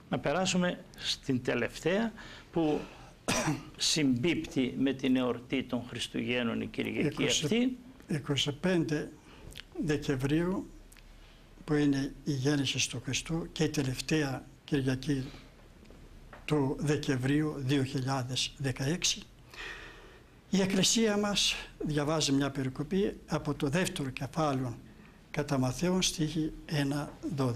Να περάσουμε στην τελευταία που συμπίπτει με την εορτή των Χριστουγέννων η Κυριακή αυτή. 25 Δεκεμβρίου, που είναι η γέννηση του Χριστού, και η τελευταία Κυριακή του Δεκεμβρίου 2016. Η Εκκλησία μας διαβάζει μια περικοπή από το δεύτερο κεφάλαιο κατά Μαθαίον, στίχη 1-12.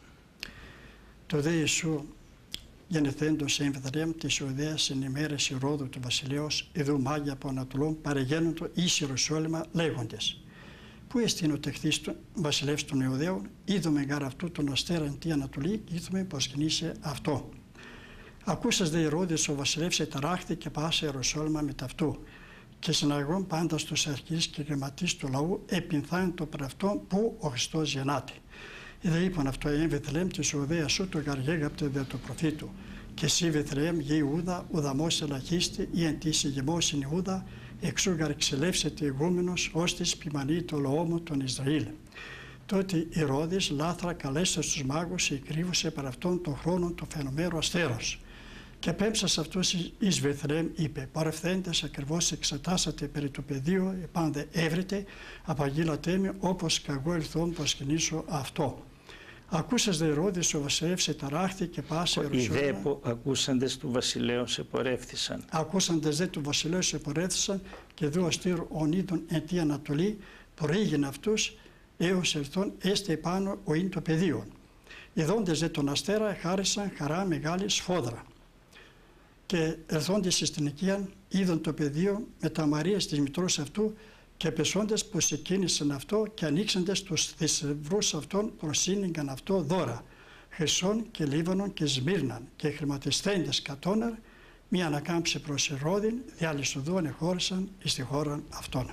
Το δε Ιησού γεννηθέντος σε Βηθλεέμ της Ιουδαίας εν ημέρες Ηρώδου του βασιλέως, ειδού μάγια από Ανατολών παρεγαίνοντο εις Ιερουσάλημα λέγοντες. Πού εστίν ο τεχθής του βασιλεύς των Ιουδαίων, είδομε γάρ αυτού τον αστέρα εν τη Ανατολή, είδομε πως γεννήσε αυτό. Ακούσας δε Ηρώδης ο βασιλεύς εταράχθη και πάσε Ιερουσάλημα με ταυτού. Και συναγών πάντα στους αρχείς και γραμματείς του λαού επινθάνει το πραυτό που ο Χριστός γεννάται. Είδε είπαν αυτό εν Βηθλεέμ της Ιουδαίας σου το γαργέγαπτε δε του προφήτου. Και εσύ Βηθλεέμ γη Ιούδα ουδαμός ελαχίστη ή εν της ηγεμός εν Ιούδα εξού γαρξελεύσεται ηγούμενος ως της ποιμανή το λαό μου τον Ισραήλ. Τότε Ηρώδης λάθρα καλέστε στους μάγους εκρύβωσε παρ' αυτόν τον χρόνο το φαινομέρο αστέρος. Και πέμψας αυτούς εις Βηθλεέμ είπε, παρευθέντες ακριβώς εξετάσατε περί του πεδίου, επάνδε έβρετε, απαγγείλατε με όπως καγώ ελθόν πως κινήσω αυτό. Ακούσας δε Ηρώδης ο βασιλεύς εταράχθη και πάσε Ιερουσάλημα. Οι δε που ακούσαντες του βασιλέως επορεύθησαν. Ακούσαντες δε του βασιλέως επορεύθησαν και δω αστήρου ον είδων εν τη Ανατολή, προήγην αυτούς έως ελθόν έστε επάνω ο ειν το πεδίο. Ιδώντες δε τον αστέρα χάρισαν χαρά μεγάλη σφόδρα. Και ερθόντες εις την οικίαν είδον το πεδίο με τα Μαρίας της μητρός αυτού και πεσόντες πως εκκίνησαν αυτό και ανοίξαντες τους θησαυρούς αυτών προσύνηγαν αυτό δώρα, χρυσόν και λίβανον και σμύρναν και χρηματιστέντες κατώναρ, μία ανακάμψη προς Ηρώδην, διαλυσοδόν εχώρησαν εις τη χώρα αυτών.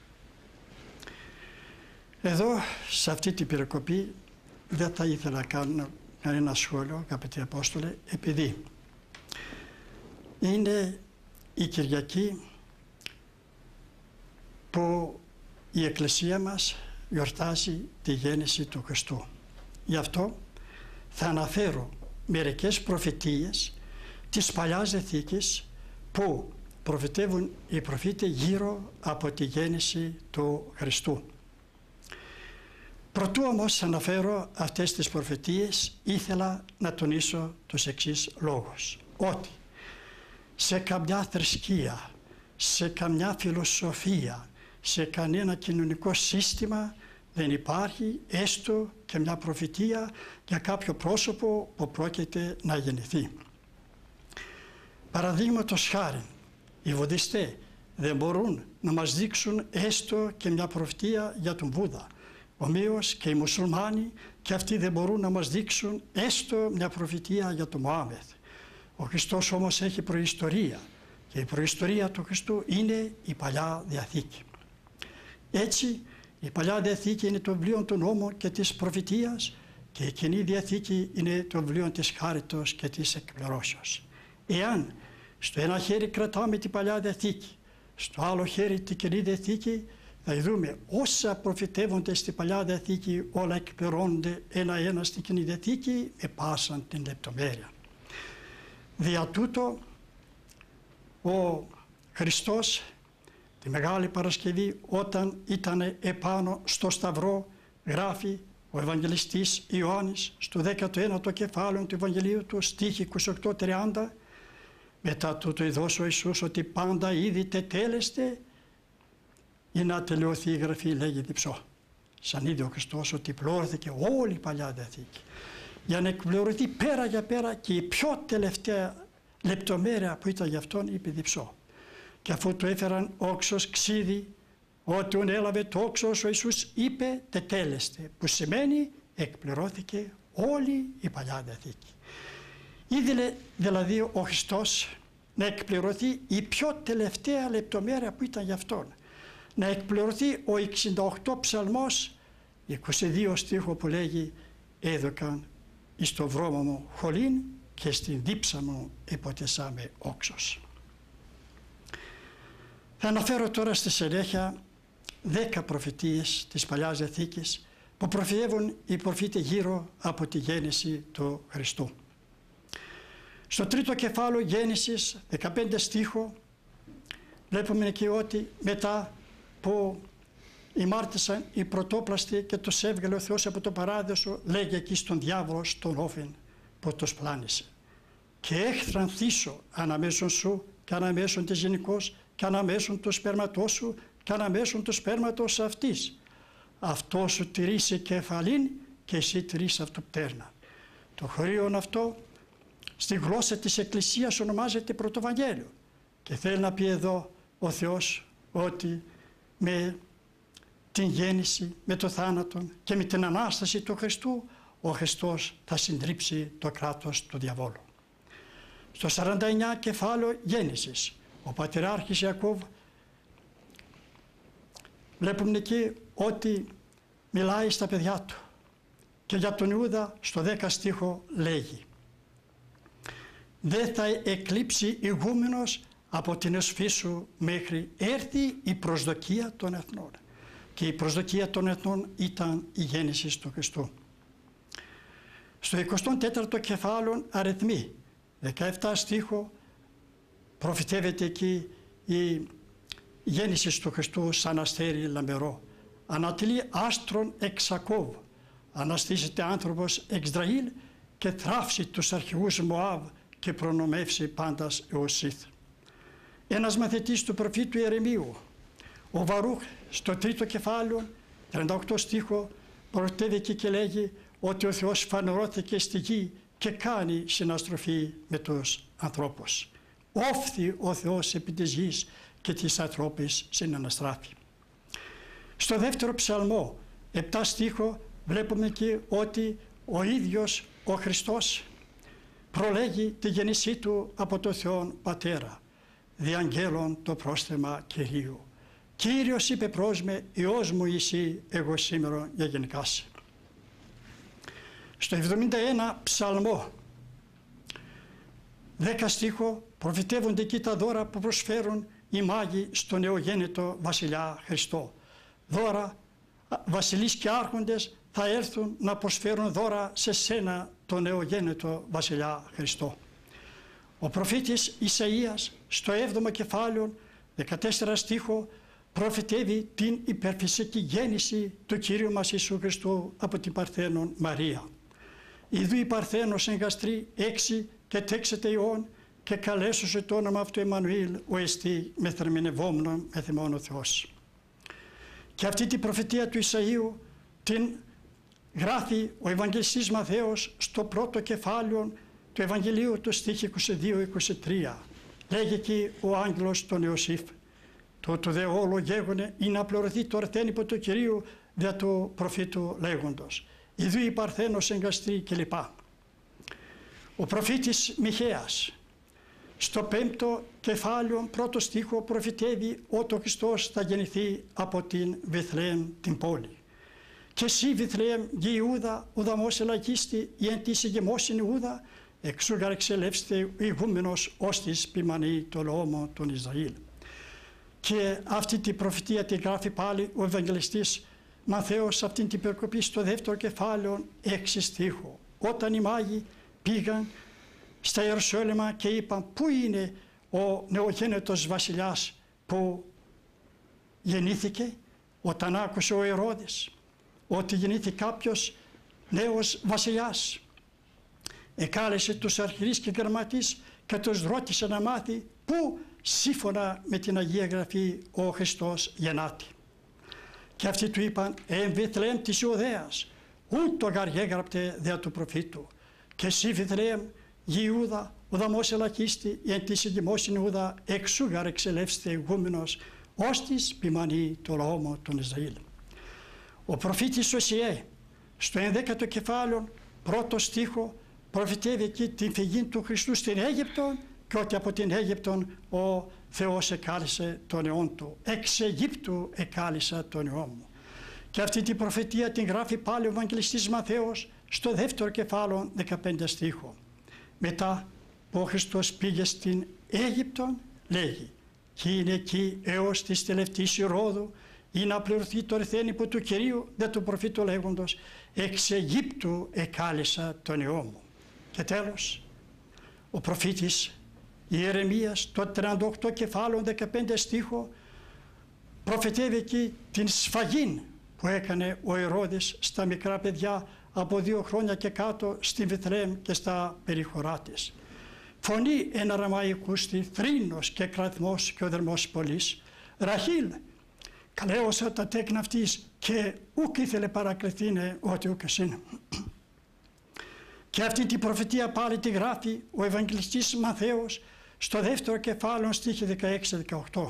Εδώ, σε αυτή την περικοπή, δεν θα ήθελα να κάνω κανένα σχόλιο, αγαπητοί Απόστολε, επειδή είναι η Κυριακή που η Εκκλησία μας γιορτάζει τη γέννηση του Χριστού. Γι' αυτό θα αναφέρω μερικές προφητείες της Παλιάς Διαθήκης που προφητεύουν οι προφήτες γύρω από τη γέννηση του Χριστού. Προτού όμως αναφέρω αυτές τις προφητείες, ήθελα να τονίσω τους εξής λόγους. Ότι σε καμιά θρησκεία, σε καμιά φιλοσοφία, σε κανένα κοινωνικό σύστημα δεν υπάρχει έστω και μια προφητεία για κάποιο πρόσωπο που πρόκειται να γεννηθεί. Παραδείγματος χάριν, οι βουδιστές δεν μπορούν να μας δείξουν έστω και μια προφητεία για τον Βούδα. Ομοίως και οι μουσουλμάνοι και αυτοί δεν μπορούν να μας δείξουν έστω μια προφητεία για τον Μωάμεθ. Ο Χριστός όμως έχει προϊστορία και η προϊστορία του Χριστού είναι η Παλιά Διαθήκη. Έτσι, η Παλιά Διαθήκη είναι το βιβλίο του νόμου και της προφητείας και η Καινή Διαθήκη είναι το βιβλίο της χάριτος και της εκπληρώσεως. Εάν στο ένα χέρι κρατάμε την Παλιά Διαθήκη, στο άλλο χέρι την Καινή Διαθήκη, θα δούμε όσα προφητεύονται στην Παλιά Διαθήκη όλα εκπληρώνονται ένα-ένα στην Καινή Διαθήκη με πάσαν την λεπτομέρεια. Δια τούτο ο Χριστός τη Μεγάλη Παρασκευή όταν ήταν επάνω στο Σταυρό γράφει ο Ευαγγελιστής Ιωάννης στο 19ο κεφάλαιο του Ευαγγελίου του στίχη 28-30 μετά τούτο ειδός ο Ιησούς ότι πάντα ήδη τετέλεστε ή να τελειωθεί η Γραφή λέγει διψώ. Σαν είδε ο Χριστός ότι πληρώθηκε όλη η Παλιά Διαθήκη για να εκπληρωθεί πέρα για πέρα και η πιο τελευταία λεπτομέρεια που ήταν για αυτόν είπε διψώ. Και αφού του έφεραν όξος ξύδι, όταν έλαβε το όξος ο Ιησούς είπε τετέλεστε, που σημαίνει εκπληρώθηκε όλη η Παλιά Διαθήκη. Ήθελε δηλαδή ο Χριστός να εκπληρωθεί η πιο τελευταία λεπτομέρεια που ήταν για αυτόν. Να εκπληρωθεί ο 68 ψαλμός, 22 στίχο που λέγει «Έδωκαν εις το βρώμα μου χολήν και στην δίψα μου υποτεσάμε όξος». Θα αναφέρω τώρα στη συνέχεια 10 προφητείες της Παλιάς Διαθήκης που προφητεύουν οι προφήτες γύρω από τη γέννηση του Χριστού. Στο τρίτο κεφάλαιο Γέννησης, 15 στίχο, βλέπουμε εκεί ότι μετά που ημάρτησαν οι πρωτόπλαστοι και τους έβγαλε ο Θεός από το παράδεισο, λέγει εκεί στον διάβολο, στον όφιν που τους πλάνησε. Και έχθραν θύσω αναμέσων σου και αναμέσων της γενικός και αναμέσων του σπέρματός σου και αναμέσων του σπέρματος αυτής. Αυτό σου τηρήσει κεφαλήν και εσύ τηρείς αυτού πτέρνα. Το χωρίον αυτό στη γλώσσα της Εκκλησίας ονομάζεται Πρωτοβαγγέλιο. Και θέλει να πει εδώ ο Θεός ότι με την γέννηση, με το θάνατο και με την Ανάσταση του Χριστού, ο Χριστός θα συντρίψει το κράτος του διαβόλου. Στο 49 κεφάλαιο Γέννησης, ο πατριάρχης Ιακώβ, βλέπουμε εκεί ότι μιλάει στα παιδιά του και για τον Ιούδα στο 10 στίχο λέγει: «Δεν θα εκλείψει ηγούμενος από την εσφή σου μέχρι έρθει η προσδοκία των εθνών». Και η προσδοκία των εθνών ήταν η γέννηση του Χριστού. Στο 24ο κεφάλαιο Αριθμοί, 17 στίχο, προφητεύεται εκεί η γέννηση του Χριστού σαν αστέρι λαμπερό. Ανατελεί άστρον εξ Ιακώβ, αναστήσεται άνθρωπος εξ Ισραήλ και θράψει τους αρχηγούς Μωάβ και προνομεύσει πάντας έως Σίθ. Ένας μαθητής του προφήτου Ιερεμίου, ο Βαρούχ, στο τρίτο κεφάλαιο, 38 στίχο, προτεύει εκεί και λέγει ότι ο Θεός φανερώθηκε στη γη και κάνει συναστροφή με τους ανθρώπους. Όφθη ο Θεός επί της γης και της ανθρώπης συναναστράφει. Στο δεύτερο ψαλμό, 7 στίχο, βλέπουμε εκεί ότι ο ίδιος ο Χριστός προλέγει τη γέννησή του από το Θεόν Πατέρα. Διαγγέλων το πρόσθεμα Κυρίου. Κύριος είπε προς με, Υιός μου εσύ, εγώ σήμερα για γενικάσαι. Στο 71 ψαλμό, 10 στίχο, προφητεύονται εκεί τα δώρα που προσφέρουν οι μάγοι στο νεογέννητο βασιλιά Χριστό. Δώρα, βασιλείς και άρχοντες θα έρθουν να προσφέρουν δώρα σε σένα το νεογέννητο βασιλιά Χριστό. Ο προφήτης Ισαΐας στο 7ο κεφάλαιο, 14 στίχο, προφητεύει την υπερφυσική γέννηση του Κυρίου μας Ιησού Χριστού από την Παρθένον Μαρία. Ιδού η Παρθένος εγκαστρεί 6 και τέξεται ιών και καλέσωσε το όνομα αυτού Εμμανουήλ, ο εστί με θερμινευόμενον με θυμόν ο Θεός. Και αυτή την προφητεία του Ισαΐου την γράφει ο Ευαγγελιστής Μαθαίος στο πρώτο κεφάλαιο του Ευαγγελίου του στίχη 22-23. Λέγει εκεί ο άγγελος τον Ιωσήφ: «Τούτο δε όλο γέγονε ή να πληρωθεί το αρθένυπο του Κυρίου δια του προφήτου λέγοντος. Ιδού η Παρθένος εγκαστρεί» κλπ. Ο προφήτης Μιχαίας στο 5ο κεφάλαιο πρώτο στίχο προφητεύει ότι ο Χριστός θα γεννηθεί από την Βηθλεέμ την πόλη. «Και εσύ Βηθλεέμ γη Ιούδα, ουδαμός ελακίστη, η εν της ηγεμόσιν Ιούδα, εξού γαρ εξελεύσεται ηγούμενος ως της ποιμανή το λαόμο των Ισραήλ». Και αυτή την προφητεία την γράφει πάλι ο Ευαγγελιστής Μαθαίος σε αυτήν την περικοπή στο δεύτερο κεφάλαιο 6 στίχο. Όταν οι μάγοι πήγαν στα Ιερουσαλήμ και είπαν πού είναι ο νεογέννητος βασιλιάς που γεννήθηκε, όταν άκουσε ο Ηρώδης ότι γεννήθηκε κάποιος νέος βασιλιάς, εκάλεσε τους αρχιερείς και γραμματείς και τους ρώτησε να μάθει πού σύμφωνα με την Αγία Γραφή ο Χριστός γεννάται. Και αυτοί του είπαν «Εν Βηθλεέμ της Ιουδαίας, ούτω γαρ έγραπτε δια του προφήτου. Και εσύ Βηθλεέμ γη Ιούδα, ουδαμός ελακίστη, εν της ηγεμόσιν Ιούδα, εξού γαρ εξελεύσεται ηγούμενος, ως της ποιμανή το λαόμο των Ισραήλ». Ο προφήτης Οσιέ στο 11ο κεφάλαιο πρώτο στίχο προφητεύει εκεί την φυγή του Χριστού στην Αίγυπτο και ότι από την Αίγυπτον ο Θεός εκάλεσε τον αιών του. «Εξ Αιγύπτου εκάλεσα τον αιών μου». Και αυτή την προφητεία την γράφει πάλι ο Ευαγγελιστής Μαθαίος στο δεύτερο κεφάλαιο 15 στίχο. Μετά που ο Χριστός πήγε στην Αίγυπτον λέγει «Και είναι εκεί έως της τελευταίας Ηρώδου ή να πληρωθεί το αρθένυπο του Κυρίου δε του προφήτου λέγοντος «Εξ Αιγύπτου εκάλεσα τον αιών μου». Και τέλος, Ο προφήτης Ιερεμίας, το 38 κεφάλαιο 15 στίχο, προφητεύει εκεί την σφαγή που έκανε ο Ηρώδης στα μικρά παιδιά από 2 χρόνια και κάτω στη Βηθλεέμ και στα περιχωρά της. Φωνή εν αραμαϊκού στη θρήνος και κρατμός και ο δερμός πολλής. Ραχήλ, καλέωσα τα τέκνα αυτής και ούκ ήθελε παρακληθήνε ότι ούκ εσύν. Και αυτή την προφητεία πάλι τη γράφει ο Ευαγγελιστής Μαθαίος στο 2ο κεφάλαιο στίχη 16-18.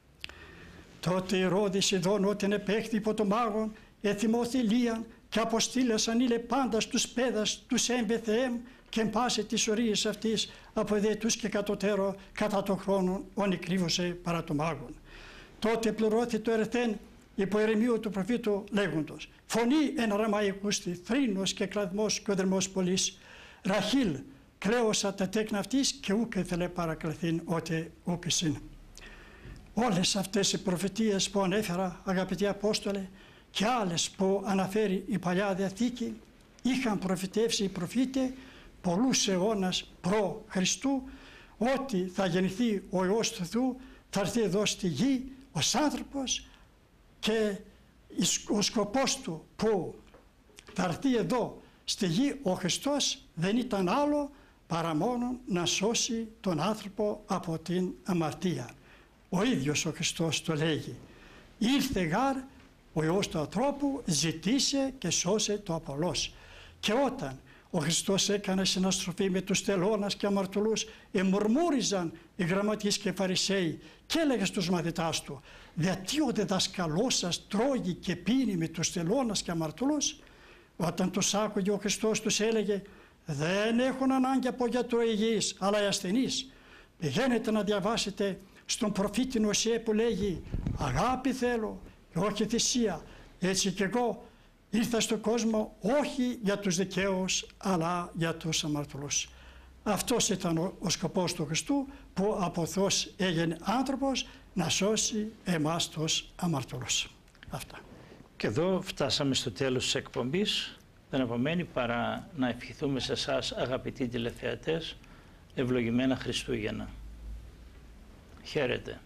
Τότε Ηρώδης ειδών όταν επέχθη υπό τον μάγον εθυμώθη Ηλίαν και αποστήλασαν ήλε πάντα στους πέδας τους Βεθλεέμ και εν πάση τις ορίες αυτής από δέτους και κατωτέρω κατά τον χρόνο όνει κρύβωσε παρά τον μάγον. Τότε πληρώθη το ερθέν υπό ερημίου του προφήτου λέγοντος «Φωνή εν αραμαϊκούστη, θρήνος και κλαδμός και ο δερμός πολλής, Ραχήλ, κλαίωσα τα τέκνα αυτής και ούκ ήθελε παρακληθήν ότι ούκ εσύν». Όλες αυτές οι προφητείες που ανέφερα, αγαπητοί Απόστολε, και άλλες που αναφέρει η Παλιά Διαθήκη, είχαν προφητεύσει οι προφήτε πολλούς αιώνας προ Χριστού ότι θα γεννηθεί ο Υιός του Θεού, θα έρθει εδώ στη γη ως άνθρωπος και ο σκοπός του που θα έρθει εδώ στη γη ο Χριστός δεν ήταν άλλο παρά μόνο να σώσει τον άνθρωπο από την αμαρτία. Ο ίδιος ο Χριστός το λέγει «Ήρθε γάρ ο Υιός του ανθρώπου, ζητήσε και σώσε το απολός». Και όταν ο Χριστός έκανε συναστροφή με τους τελώνας και αμαρτωλούς, εμουρμούριζαν οι γραμματείς και φαρισαίοι και έλεγε στους μαθητάς του «Γιατί ο διδασκαλός σας τρώγει και πίνει με τους τελώνας και αμαρτωλούς?» Όταν τους άκουγε ο Χριστός τους έλεγε «Δεν έχουν ανάγκη από γιατρό υγιείς, αλλά οι ασθενείς. Πηγαίνετε να διαβάσετε στον προφήτη Οσιέ που λέγει «Αγάπη θέλω και όχι θυσία, έτσι και εγώ ήρθα στον κόσμο όχι για τους δικαίους αλλά για τους αμαρτωλούς». Αυτός ήταν ο σκοπός του Χριστού που από Θεός έγινε άνθρωπος να σώσει εμάς τους αμαρτωλούς. Αυτά. Και εδώ φτάσαμε στο τέλος της εκπομπής. Δεν απομένει παρά να ευχηθούμε σε εσάς αγαπητοί τηλεθεατές ευλογημένα Χριστούγεννα. Χαίρετε.